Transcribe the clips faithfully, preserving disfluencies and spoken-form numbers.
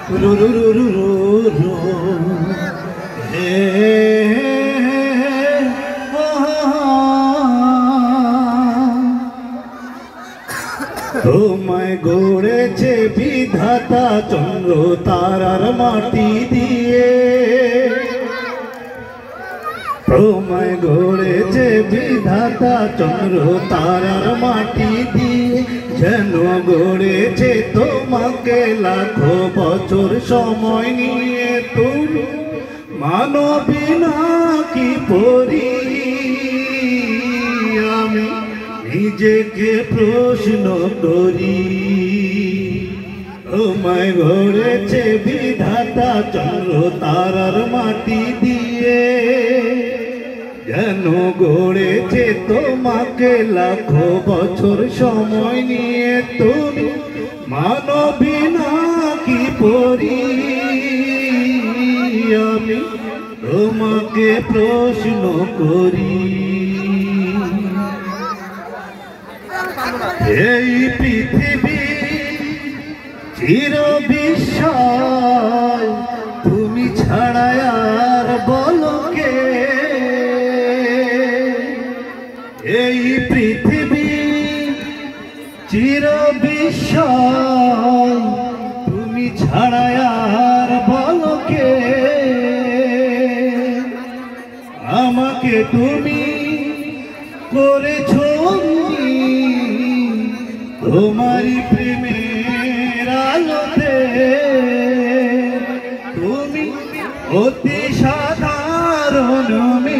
রু রু রু রু রু রু হে তোমায় গড়েছে বিধাতা চন্দ্র তারার মাটি দিয়ে, তোমায় গড়েছে বিধাতা চন্দ্র তারার মাটি দিয়ে, যেন গড়েছে তোমাকে লাখো বছর সময় নিয়ে। তুমি মানবী নাকি পরি, আমি নিজেকে প্রশ্ন করি। তোমায় গড়েছে বিধাতা চন্দ্র তারার মাটি দিয়ে, যেন গড়েছে তোমাকে লাখো বছর সময় নিয়ে। তুমি মানবী নাকি পরি, আমি তোমাকে প্রশ্ন করি। এই পৃথিবী চির বিস্ময়, তুমি ছাড়া আর বলো কে। এই পৃথিবী চির বিস্ময়, তুমি ছাড়া আর বলো কে। আমাকে তুমি করেছো তোমারি প্রেমের আলোতে, তুমি অতি সাধারণ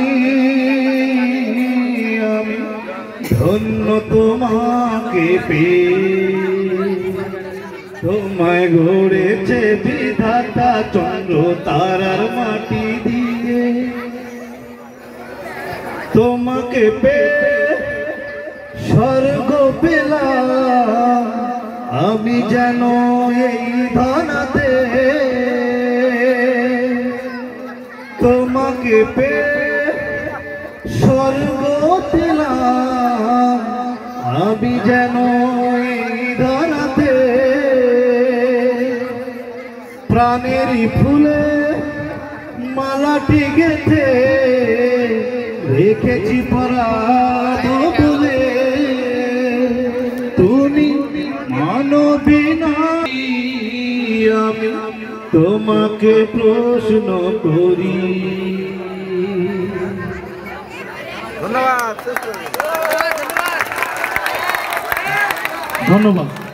মেয়ে, আমি ধন্য তোমাকে পেয়ে। তোমায় গড়েছে বিধাতা চন্দ্র তারার মাটি দিয়ে, তোমাকে পেয়ে স্বর্গ পেলাম আমি যেন এই ধনাতে। তোমাকে পেয়ে স্বর্গ পেলাম আমি যেন এই ধনাতে। প্রাণেরই ফুলে মালাটি গেঁথে রেখেছি পরাণ বলে। তুমি মানবী নাকি, আমি তোমাকে প্রশ্ন করি। ধন্যবাদ ধন্যবাদ।